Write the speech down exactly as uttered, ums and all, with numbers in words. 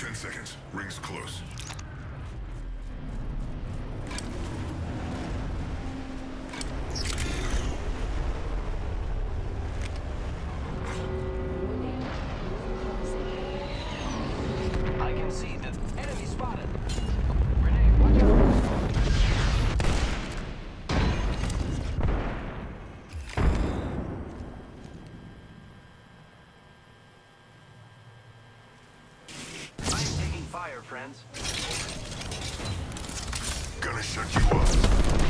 Ten seconds. Ring's close. I can see the enemy spotted. Grenade, watch out. I'm taking fire, friends. Gonna shut you up.